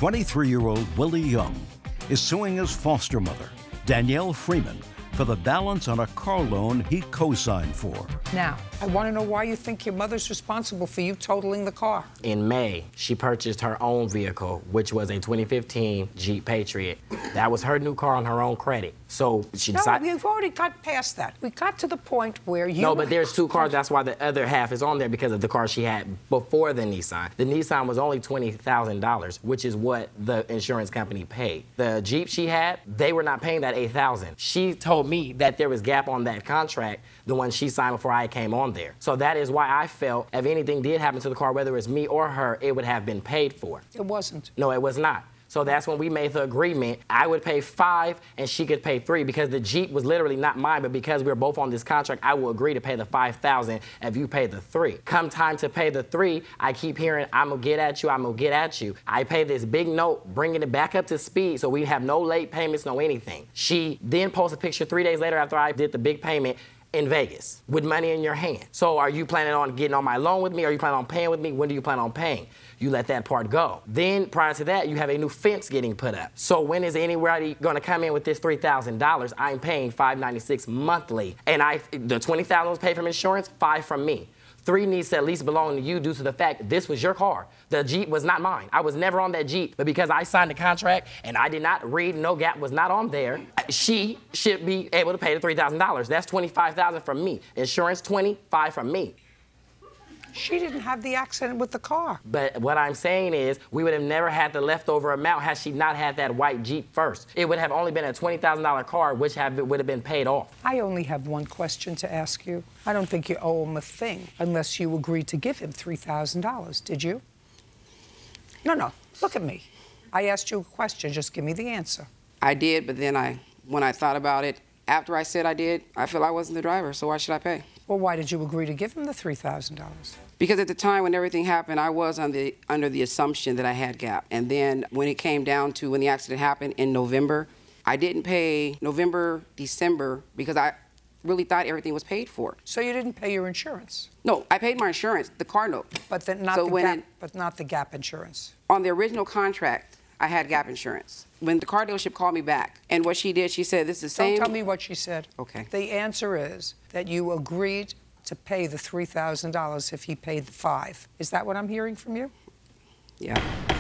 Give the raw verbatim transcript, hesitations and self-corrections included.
twenty-three-year-old Willie Young is suing his foster mother, Danielle Freeman, for the balance on a car loan he co-signed for. Now, I want to know why you think your mother's responsible for you totaling the car. In May, she purchased her own vehicle, which was a twenty fifteen Jeep Patriot. That was her new car on her own credit. So she decided... No, we've already got past that. We got to the point where you... No, but there's two cars. That's why the other half is on there, because of the car she had before the Nissan. The Nissan was only twenty thousand dollars, which is what the insurance company paid. The Jeep she had, they were not paying that eight thousand dollars. She told me that there was gap on that contract, the one she signed before I came on there. So that is why I felt if anything did happen to the car, whether it's me or her, it would have been paid for. It wasn't. No, it was not. So that's when we made the agreement. I would pay five and she could pay three, because the Jeep was literally not mine, but because we were both on this contract, I will agree to pay the five thousand if you pay the three. Come time to pay the three, I keep hearing, I'm gonna get at you, I'm gonna get at you. I pay this big note, bringing it back up to speed so we have no late payments, no anything. She then posts a picture three days later after I did the big payment in Vegas with money in your hand. So are you planning on getting on my loan with me? Are you planning on paying with me? When do you plan on paying? You let that part go. Then prior to that, you have a new fence getting put up. So when is anybody gonna come in with this three thousand dollars? I'm paying five ninety-six monthly. And I, the twenty thousand was paid from insurance, five from me. Three needs to at least belong to you due to the fact this was your car. The Jeep was not mine. I was never on that Jeep, but because I signed the contract and I did not read, no gap was not on there, she should be able to pay the three thousand dollars. That's twenty-five thousand dollars from me. Insurance, twenty-five from me. She didn't have the accident with the car. But what I'm saying is, we would have never had the leftover amount had she not had that white Jeep first. It would have only been a twenty thousand dollar car, which have, would have been paid off. I only have one question to ask you. I don't think you owe him a thing unless you agreed to give him three thousand dollars, did you? No, no, look at me. I asked you a question, just give me the answer. I did, but then I, when I thought about it, after I said I did, I feel I wasn't the driver, so why should I pay? Well, why did you agree to give him the three thousand dollars? Because at the time when everything happened, I was on the, under the assumption that I had gap. And then when it came down to when the accident happened in November, I didn't pay November, December, because I really thought everything was paid for. So you didn't pay your insurance? No, I paid my insurance, the car note. But then not so the when gap, it, but not the gap insurance. On the original contract, I had gap insurance. When the car dealership called me back, and what she did, she said, this is the same... Don't tell me what she said. Okay. The answer is that you agreed to pay the three thousand dollars if he paid the five. Is that what I'm hearing from you? Yeah.